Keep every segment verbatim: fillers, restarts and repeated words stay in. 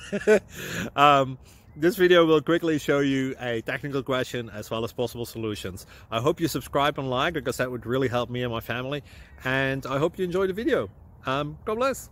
um, this video will quickly show you a technical question as well as possible solutions. I hope you subscribe and like, because that would really help me and my family. And I hope you enjoy the video. Um, God bless.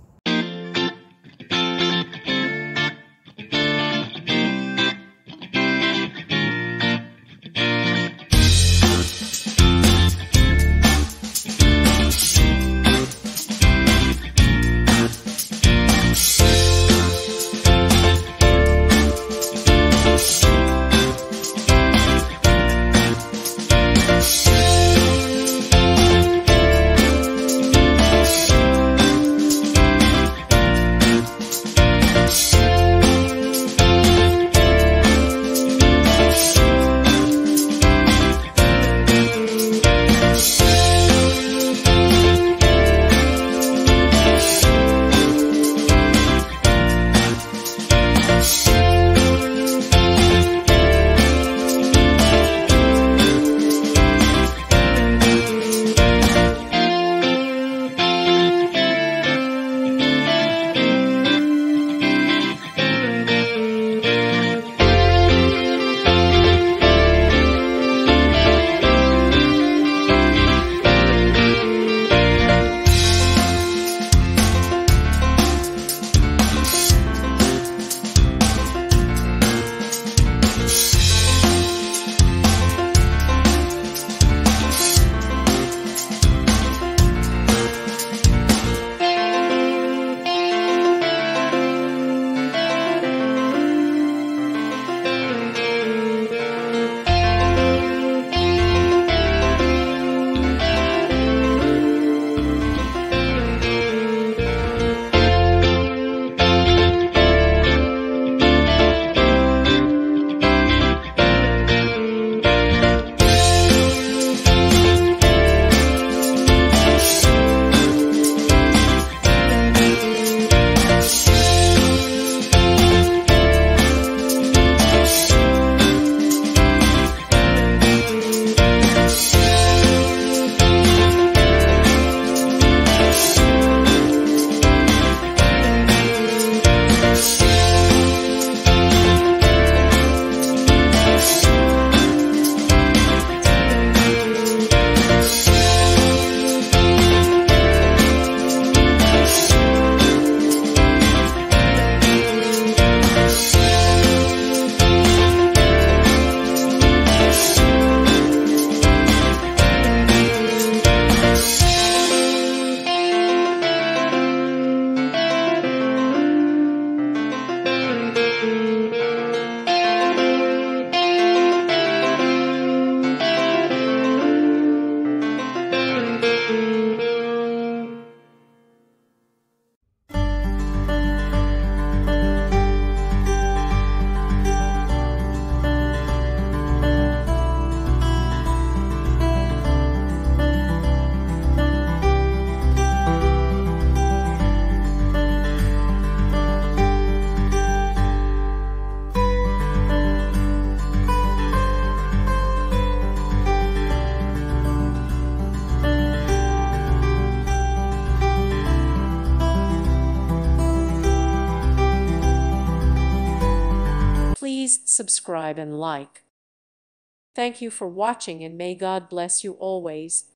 Please subscribe and like. Thank you for watching, and may God bless you always.